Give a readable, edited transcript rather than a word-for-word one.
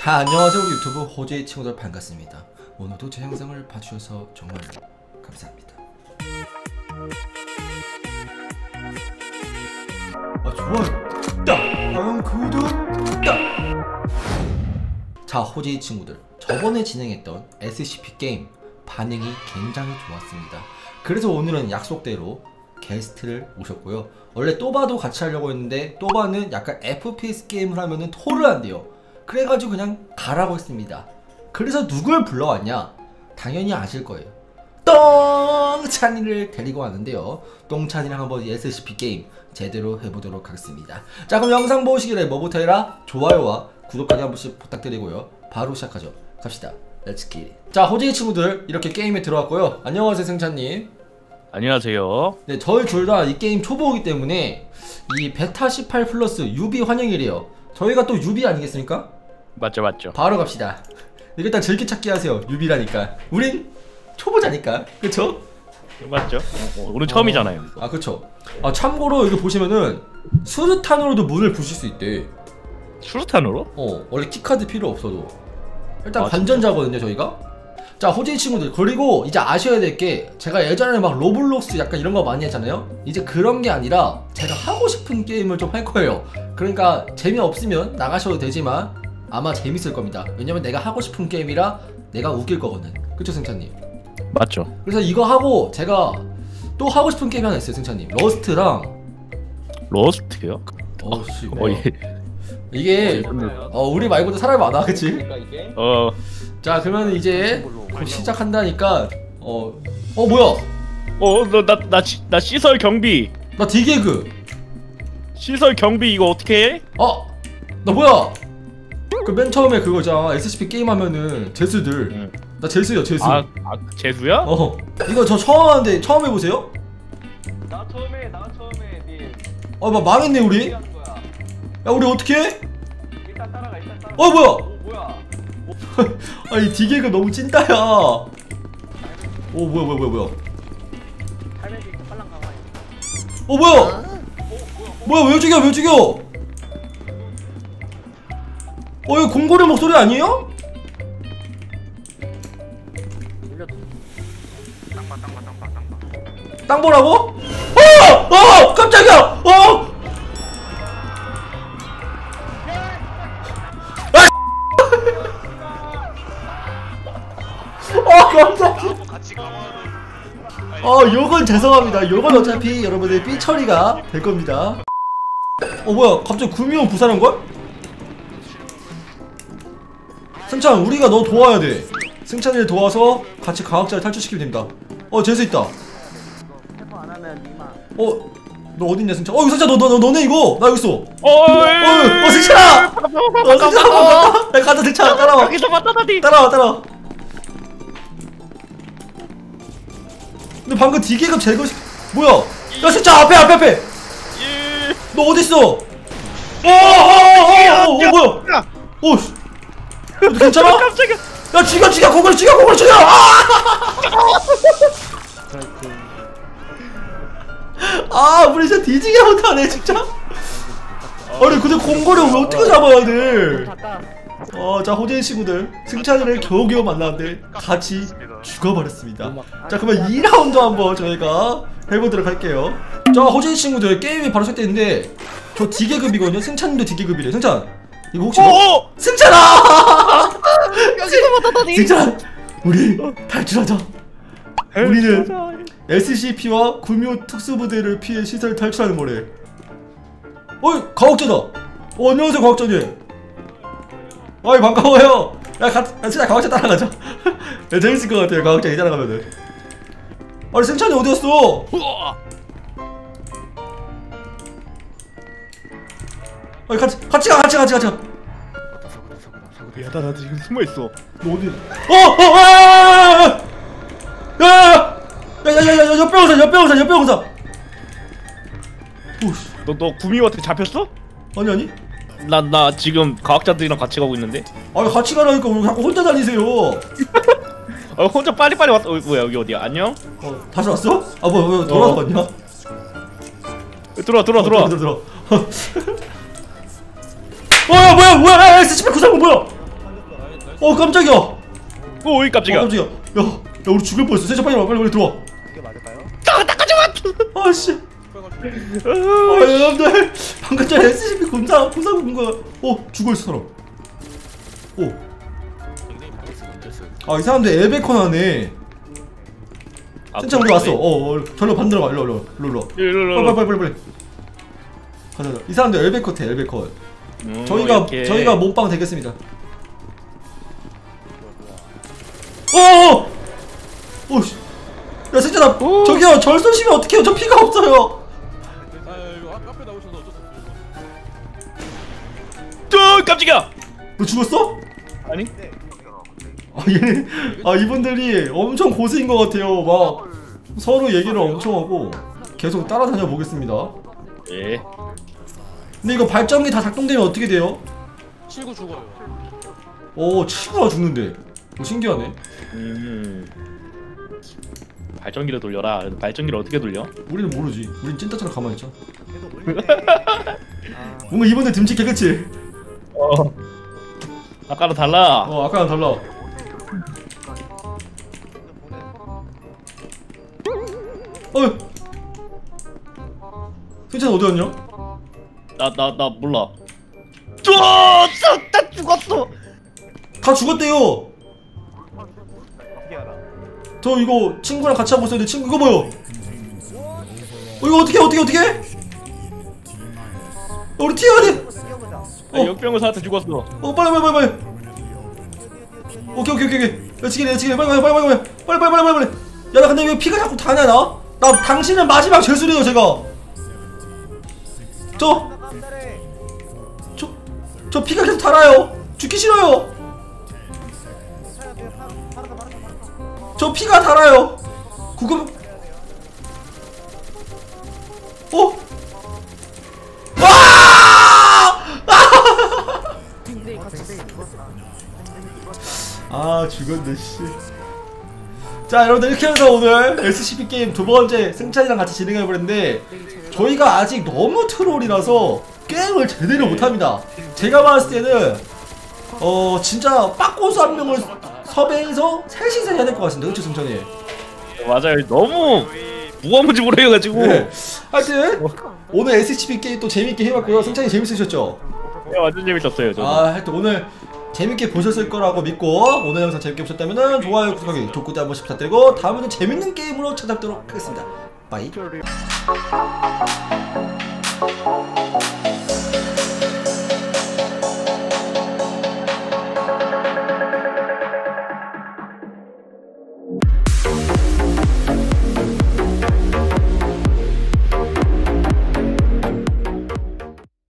자, 안녕하세요. 우리 유튜브 호재의 친구들 반갑습니다. 오늘도 제 영상을 봐주셔서 정말 감사합니다. 좋아요 딱! 알람 구독 딱! 자, 호재의 친구들, 저번에 진행했던 SCP 게임 반응이 굉장히 좋았습니다. 그래서 오늘은 약속대로 게스트를 모셨고요. 원래 또바도 같이 하려고 했는데 또바는 약간 FPS 게임을 하면은 토를 한대요. 그래가지고 그냥 가라고 했습니다. 그래서 누굴 불러왔냐? 당연히 아실 거예요. 똥찬이를 데리고 왔는데요. 똥찬이랑 한번 SCP 게임 제대로 해보도록 하겠습니다. 자, 그럼 영상 보시기 전에 뭐부터 해라? 좋아요와 구독까지 한 번씩 부탁드리고요. 바로 시작하죠. 갑시다. 렛츠 기. 자, 호재의 친구들 이렇게 게임에 들어왔고요. 안녕하세요, 승찬님. 안녕하세요. 네, 저희 둘 다 이 게임 초보이기 때문에 이 베타 18 플러스 유비 환영이래요. 저희가 또 유비 아니겠습니까? 맞죠. 바로 갑시다. 일단 즐기찾기 하세요. 유비라니까. 우린 초보자니까. 그쵸? 맞죠? 오늘 처음이잖아요. 아, 그쵸. 아, 참고로 여기 보시면은 수류탄으로도 문을 부실 수 있대. 수류탄으로? 원래 키카드 필요 없어도. 일단 관전자거든요, 저희가. 자, 호재의 친구들, 그리고 이제 아셔야 될 게, 제가 예전에 막 로블록스 약간 이런 거 많이 했잖아요. 이제 그런 게 아니라 제가 하고 싶은 게임을 좀 할 거예요. 그러니까 재미없으면 나가셔도 되지만 아마 재밌을 겁니다. 왜냐면 내가 하고 싶은 게임이라 내가 웃길 거거든. 그쵸, 승찬님? 맞죠. 그래서 이거 하고 제가 또 하고 싶은 게임 하나 있어요, 승찬님. 러스트랑. 러스트요? 씨, 이게 우리 말고도 사람이 많아, 그치? 자, 그러면 이제 곧 시작한다니까. 뭐야? 나 시설 경비. 나 디개그. 시설 경비 이거 어떻게 해? 나 뭐야? 그 맨 처음에 그거잖아. SCP 게임 하면은 제수들. 나 제수야, 제수. 제수야? 이거 저 처음 하는데 처음 해보세요? 나 처음에 님. 막 망했네 우리. 야, 우리 어떻게 해? 일단 따라가. 뭐야? 뭐야? 이 디개그 너무 찐따야. 뭐야? 할매기 빨랑 가만히. 뭐야? 왜 죽여? 이거 공고리 목소리 아니에요? 땅보라고? 깜짝이야! 깜짝이야. 요건 죄송합니다. 요건 어차피 여러분들 삐 처리가 될 겁니다. 뭐야? 갑자기 구미호 부산한걸? 승찬, 우리가 너 도와야 돼. 승찬이를 도와서 같이 과학자를 탈출시키면 됩니다. 재수 있다. 해보 안 하면 니마. 너 어딨냐, 승찬? 승찬, 너네 이거! 나 여기 있어! 승찬아! 승찬아! 야, 가자, 승찬아! 따라와! 따라와! 근데 방금 디개급 제거 뭐야? 야, 승찬, 앞에! 너 어딨어? 뭐야? 너 괜찮아? 깜짝이야. 야, 죽여! 고걸 죽여! 우리 진짜 뒤지게 못하네, 진짜. 아니, 근데 공거를 왜 어떻게 잡아야 돼? 자, 호재의 친구들, 승찬이를 겨우겨우 만났는데 같이 죽어버렸습니다. 자, 그러면 2라운드 한번 저희가 해보도록 할게요. 자, 호재의 친구들, 게임이 바로 시작되는데 저 D계급이거든요. 승찬님도 D계급이래. 승찬, 이거 혹시 승찬아! 승찬, 우리 탈출하자. 우리는 SCP와 구미호 특수부대를 피해 시설 탈출하는 거래. 과학자다. 안녕하세요, 과학자님. 반가워요. 진짜 과학자 따라가자. 재밌을 것 같아요, 과학자 이 따라가면은. 승찬이 어디갔어? 같이 가. 야, 나 지금 숨어있어. 너 어디? 야, 옆병사. 너 구미호한테 잡혔어? 아니. 나 지금 과학자들이랑 같이 가고 있는데. 같이 가라니까 왜 자꾸 혼자 다니세요? 혼자 빨리빨리 왔어. 뭐야, 여기 어디야? 안녕? 다시 왔어? 뭐 돌아서 갔냐? 들어와. 뭐야? SCP 939 뭐야? 깜짝이야. 오이 깜짝이야. 깜짝이야. 야 우리 죽을 뻔했어. 세차 빨리 들어와. 그게 맞을까요? 아씨. 여러분들 방금 전에 SCP 군사 본 거야. 죽어있어 사람. 이 사람들 엘베컨 하네. 진짜 우리 왔어. 절로 반대로 가. 일로. 빨리. 가자. 이 사람들 엘베컨 해. 엘베컨. 저희가 몸빵 되겠습니다. 씨. 야 진짜 나 저기요 절 쏘시면 어떡해요. 저 피가 없어요. 이거 앞에 나오셔서 어쩔 수 없어요. 깜짝이야. 너 죽었어? 아니? 얘네 이분들이 엄청 고수인 것 같아요. 막 서로 얘기를 엄청 하고 계속 따라다녀 보겠습니다. 예. 근데 이거 발전기 다 작동되면 어떻게 돼요? 치고 죽어요. 치고가 죽는데. 신기하네. 발전기를 돌려라. 발전기를 어떻게 돌려? 우리는 모르지. 우린 찐따처럼 가만히 있자. 뭔가 이번에 듬직해 그치? 아까랑 달라. 아까랑 달라. 승찬 어디 갔냐? 나 몰라. 나 죽었어. 다 죽었대요. 저 이거 친구랑 같이 하고 있었는데 친구 이거 뭐요? 이거 어떻게? 우리 튀어야 돼. 역병의사한테 죽었어. 빨리. 오케이. 내치기네. 빨리. 야 나 근데 왜 피가 자꾸 다냐 나? 당신은 마지막 죄수래요 제가. 저 피가 계속 달아요. 죽기 싫어요. 저 피가 달아요. 구급. 죽었네 씨. 자 여러분들 이렇게 해서 오늘 SCP 게임 두 번째 승찬이랑 같이 진행해보는데 저희가 아직 너무 트롤이라서 게임을 제대로 못합니다. 제가 봤을 때는 진짜 빠꼬수 한 명을 섭외해서 셋이서 해야 될 것 같습니다. 그쵸 승찬이? 맞아요. 너무 무궁무진으로 해가지고. 네. 하여튼 오늘 SCP 게임 또 재밌게 해봤고요. 승찬이 재밌으셨죠? 네, 완전 재밌었어요. 저는. 하여튼 오늘 재밌게 보셨을 거라고 믿고 오늘 영상 재밌게 보셨다면 좋아요, 구독하기, 족구대 한 번씩 부탁드리고 다음에는 재밌는 게임으로 찾아뵙도록 하겠습니다. 바이.